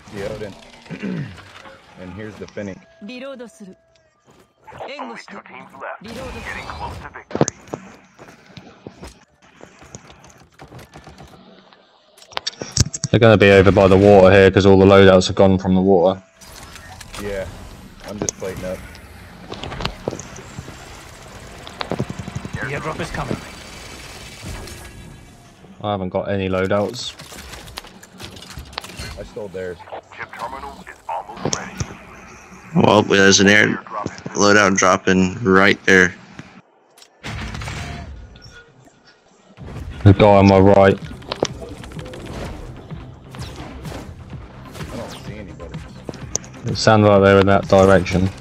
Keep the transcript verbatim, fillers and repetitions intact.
the Odin. And here's the Finnick. Only two teams left. Getting close to victory. They're going to be over by the water here because all the loadouts have gone from the water. Yeah, I'm just plating up. The airdrop is coming. I haven't got any loadouts. I stole theirs. Chip terminal is almost ready. Well, there's an air loadout dropping right there. The guy on my right. I don't see anybody. It sounded like they were in that direction.